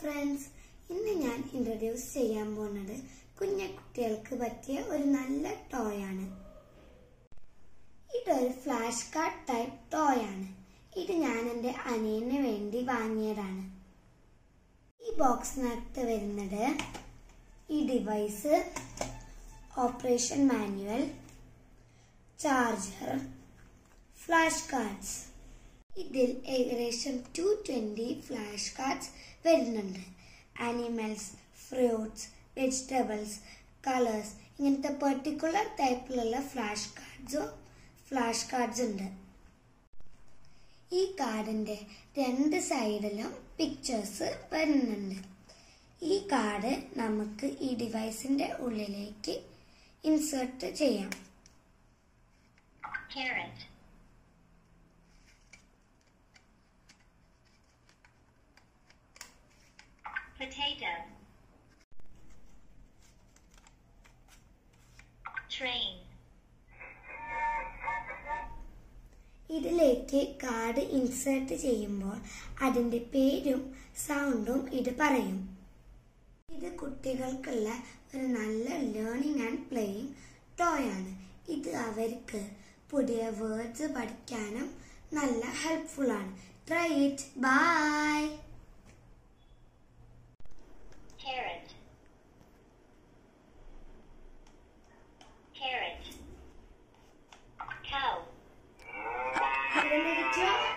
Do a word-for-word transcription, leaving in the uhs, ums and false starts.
friends, ഇന്ന് ഞാൻ introduce ചെയ്യാൻ പോകുന്നത് കുഞ്ഞുകുട്ടികൾക്ക് പറ്റിയ ഒരു നല്ല ടോയ് ആണ്. ഇതൊരു ഫ്ലാഷ് കാർഡ് ടൈപ്പ് ടോയ് ആണ്. ഇത് ഞാൻ എൻ്റെ അനിയന് വേണ്ടി വാങ്ങിയതാണ്. ഈ ബോക്സിനകത്ത് വരുന്നത് ഈ device, operation manual, charger, flash cards. ഇതിൽ ഏകദേശം ടു ട്വന്റി ഫ്ലാഷ് കാർഡ്സ് വരുന്നുണ്ട്. ആനിമൽസ്, ഫ്രൂട്ട്സ്, വെജിറ്റബിൾസ്, കളേഴ്സ്, ഇങ്ങനത്തെ പെർട്ടിക്കുലർ ടൈപ്പിലുള്ള ഫ്ലാഷ് കാർഡ്സോ ഫ്ലാഷ് കാർഡ്സ് ഉണ്ട്. ഈ കാർഡിന്റെ രണ്ട് സൈഡിലും പിക്ചേഴ്സ് വരുന്നുണ്ട്. ഈ കാർഡ് നമുക്ക് ഈ ഡിവൈസിന്റെ ഉള്ളിലേക്ക് ഇൻസേർട്ട് ചെയ്യാം. Carrot. Potato. Train. ഇതിലേക്ക് കാർഡ് ഇൻസേർട്ട് ചെയ്യുമ്പോൾ അതിന്റെ പേരും സൗണ്ടും ഇത് പറയും. ഇത് കുട്ടികൾക്കുള്ള ഒരു നല്ല ലേണിംഗ് ആൻഡ് പ്ലേയിങ് ടോയ് ആണ്. ഇത് അവർക്ക് പുതിയ വേർഡ്സ് പഠിക്കാനും നല്ല ഹെൽപ്ഫുൾ ആണ്. Try it. Bye. Carrot. Carrot. Cow. Have a little job.